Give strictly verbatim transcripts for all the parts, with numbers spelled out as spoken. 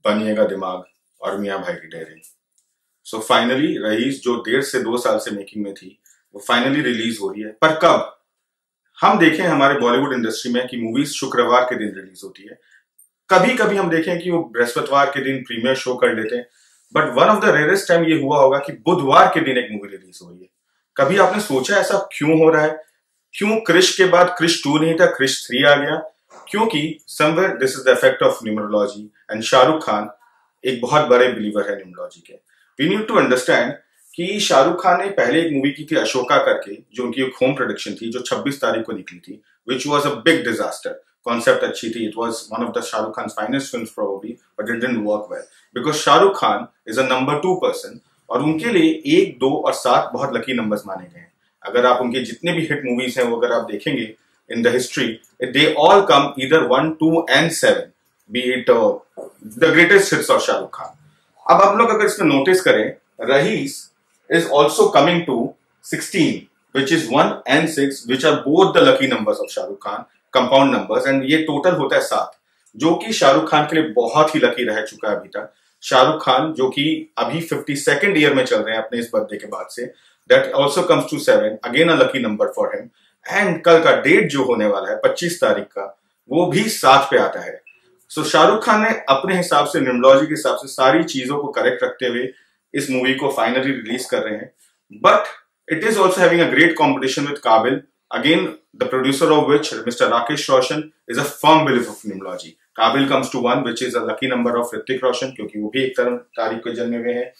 बनिएगा दिमाग और मियां भाई की डेयरी। सो फाइनली रईस जो डेढ़ से दो साल से मेकिंग में थी वो फाइनली रिलीज हो रही है। पर कब? हम देखें हमारे बॉलीवुड इंडस्ट्री में कि मूवीज शुक्रवार के दिन रिलीज होती है, कभी कभी हम देखें कि वो बृहस्पतिवार के दिन प्रीमियर शो कर लेते हैं, but one of the rarest time ये हुआ होगा कि बुधवार के दिन एक मूवी रिलीज हो रही है। कभी आपने सोचा ऐसा क्यों हो रहा है? क्यों क्रिश के बाद क्रिश टू नहीं था, क्रिश थ्री आ गया? क्योंकि somewhere this is the effect of numerology and Shahrukh Khan एक बहुत बड़े बिलीवर है न्यूमरोलॉजी के। वी नीड टू अंडरस्टैंड कि शाहरुख खान ने पहले एक मूवी की थी अशोका करके, जो उनकी एक होम प्रोडक्शन थी, जो छब्बीस तारीख को निकली थी, which was a big disaster. Concept अच्छी थी, it was one of the Shahrukh Khan finest films probably, but it didn't work well because Shahrukh Khan is a number two person और उनके लिए एक, दो और सात बहुत लकी नंबर्स माने गए हैं। अगर आप उनके जितने भी हिट मूवीज हैं वो अगर आप देखेंगे in the history, they all come either one, two and seven, be it the greatest hits of Shahrukh Khan. अब आप लोग अगर इसमें नोटिस करें, Raees is also coming to sixteen, which is one and six, which are both the lucky numbers of Shahrukh Khan, compound numbers, and ये total होता है सात, जो कि शाहरुख खान के लिए बहुत ही लकी रह चुका है अभी तक। शाहरुख खान जो कि अभी फिफ्टी सेकेंड ईयर में चल रहे हैं अपने इस बर्थडे के बाद से, that also comes to seven, again a lucky number for him, and कल का डेट जो होने वाला है पच्चीस तारीख का, वो भी सात पे आता है। सो so, शाहरुख खान ने अपने हिसाब से, न्यूमरोलॉजी के हिसाब से सारी चीजों को करेक्ट रखते हुए इस मूवी को फाइनली रिलीज कर रहे हैं। But it is also having a great competition with Kaabil, again the producer of which mister Rakesh Roshan is a firm believer of numerology. Kaabil comes to one which is a lucky number of Hrithik Roshan, क्योंकि वो भी एक तरह तारीख को जन्मे हुए हैं,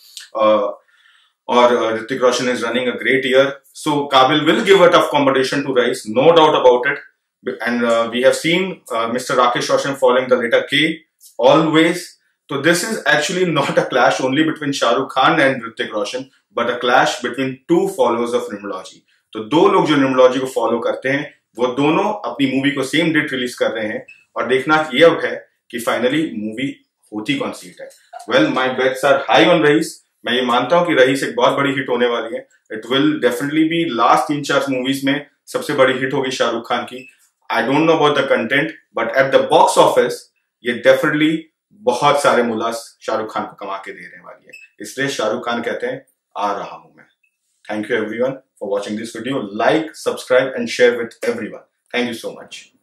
और Hrithik Roshan is running a great year. So Kaabil will give a tough competition to Raees, no doubt about it, and we have seen mister Rakesh Roshan following the letter के always. So this is actually not a clash only between Shah Rukh Khan and Hrithik Roshan, but a clash between two followers of numerology. तो दो लोग जो numerology को follow करते हैं वो दोनों अपनी मूवी को सेम डेट रिलीज कर रहे हैं, और देखना ये अब है कि फाइनली मूवी होती कौन सी हिट है। Well, my bets are high on Raees. मैं ये मानता हूं कि रईस एक बहुत बड़ी हिट होने वाली है। It will definitely be last तीन चार मूवीज में सबसे बड़ी हिट होगी शाहरुख खान की। I don't know about the content, but at the box office ये डेफिनेटली बहुत सारे मुलास शाहरुख खान को कमा के देने वाली है। इसलिए शाहरुख खान कहते हैं आ रहा हूं मैं। Thank you everyone for watching this video. Like, subscribe and share with everyone. Thank you so much.